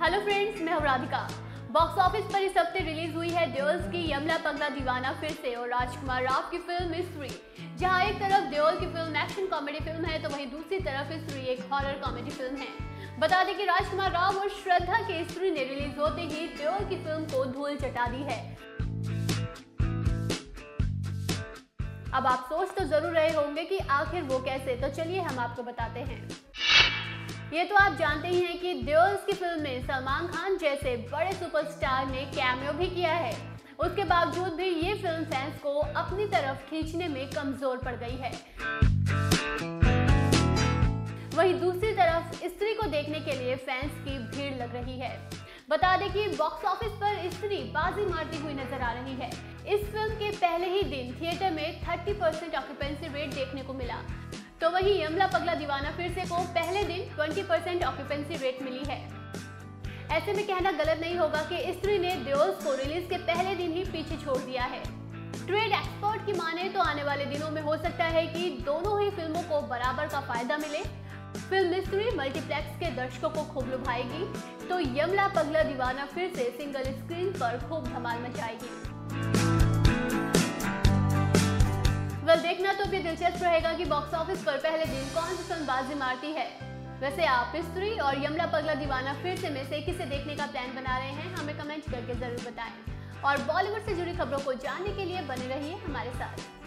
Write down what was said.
Hello friends, मैं हूं Radhika. Box office पर इस हफ्ते रिलीज हुई है देओल की यमला पगला दीवाना फिर से और राजकुमार राव की फिल्म स्त्री। जहां एक तरफ देओल की फिल्म एक्शन कॉमेडी फिल्म है तो वहीं दूसरी तरफ स्त्री एक हॉरर कॉमेडी फिल्म है। बता दें कि राजकुमार राव और श्रद्धा की स्त्री ने रिलीज होते ही देओल की फिल्म को धूल चटा दी है। अब आप सोच तो जरूर रहे होंगे कि आखिर वो कैसे, तो चलिए हम आपको बताते हैं। ये तो आप जानते ही हैं कि देओल की फिल्म में सलमान खान जैसे बड़े सुपरस्टार ने कैमियो भी किया है। उसके बावजूद भी ये फिल्म फैंस को अपनी तरफ खींचने में कमजोर पड़ गई है। वहीं दूसरी तरफ स्त्री को देखने के लिए फैंस की भीड़ लग रही है। बता दें कि बॉक्स ऑफिस पर स्त्री बाजी मारती हुई नजर आ रही है। इस फिल्म के पहले ही दिन थिएटर में 30% ऑक्यूपेंसी रेट देखने को मिला, तो वहीं यमला पगला दीवाना फिर से को पहले दिन 20% ऑक्यूपेंसी रेट मिली है। ऐसे में कहना गलत नहीं होगा कि स्त्री ने देओल को रिलीज के पहले दिन ही पीछे छोड़ दिया है। ट्रेड एक्सपर्ट की माने तो आने वाले दिनों में हो सकता है कि दोनों ही फिल्मों को बराबर का फायदा मिले। फिल्म स्त्री मल्टीप्लेक्स के दर्शकों को खूब लुभाएगी तो यमला पगला दीवाना फिर से सिंगल स्क्रीन पर खूब धमाल मचाएगी। देखना तो भी दिलचस्प रहेगा कि बॉक्स ऑफिस पर पहले दिन कौन सी फिल्म बाजी मारती है। वैसे आप स्त्री और यमला पगला दीवाना फिर से में से किसे देखने का प्लान बना रहे हैं, हमें कमेंट करके जरूर बताएं। और बॉलीवुड से जुड़ी खबरों को जानने के लिए बने रहिए हमारे साथ।